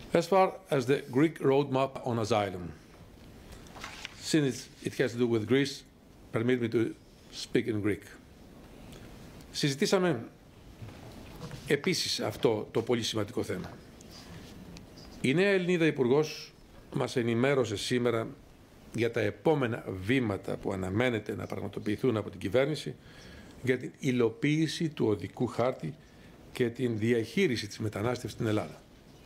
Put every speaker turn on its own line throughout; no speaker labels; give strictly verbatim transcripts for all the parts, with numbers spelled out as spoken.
As far as the Greek roadmap on asylum, since it has to do with Greece, permit me to speak in Greek. Συζητήσαμε επίσης αυτό το πολύ σημαντικό θέμα. Η νέα Ελληνίδα Υπουργός μας ενημέρωσε σήμερα για τα επόμενα βήματα που αναμένεται να πραγματοποιηθούν από την κυβέρνηση για την υλοποίηση του οδικού χάρτη και την διαχείριση της μετανάστευσης στην Ελλάδα.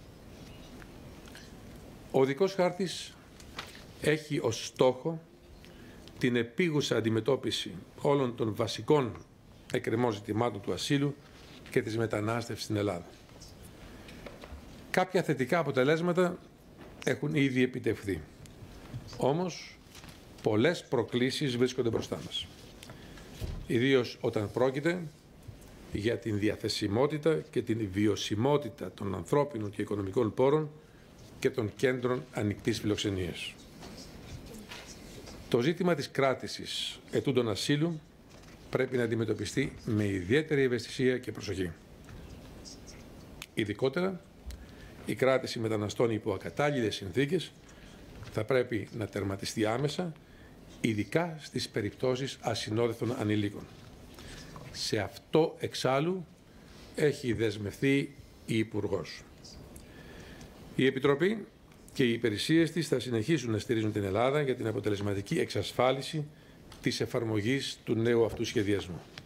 Ο οδικός χάρτης έχει ως στόχο την επίγουσα αντιμετώπιση όλων των βασικών εκκρεμών ζητημάτων του ασύλου και της μετανάστευσης στην Ελλάδα. Κάποια θετικά αποτελέσματα έχουν ήδη επιτευχθεί. Όμως, πολλές προκλήσεις βρίσκονται μπροστά μας. Ιδίως όταν πρόκειται για την διαθεσιμότητα και την βιωσιμότητα των ανθρώπινων και οικονομικών πόρων και των κέντρων ανοιχτής φιλοξενίας. Το ζήτημα της κράτησης ετούντων ασύλου πρέπει να αντιμετωπιστεί με ιδιαίτερη ευαισθησία και προσοχή. Ειδικότερα, η κράτηση μεταναστών υπό ακατάλληλες συνθήκες θα πρέπει να τερματιστεί άμεσα, ειδικά στις περιπτώσεις ασυνόδευτων ανηλίκων. Σε αυτό εξάλλου έχει δεσμευθεί η Υπουργός. Η Επιτροπή και οι υπηρεσίες της θα συνεχίσουν να στηρίζουν την Ελλάδα για την αποτελεσματική εξασφάλιση της εφαρμογής του νέου αυτού σχεδιασμού.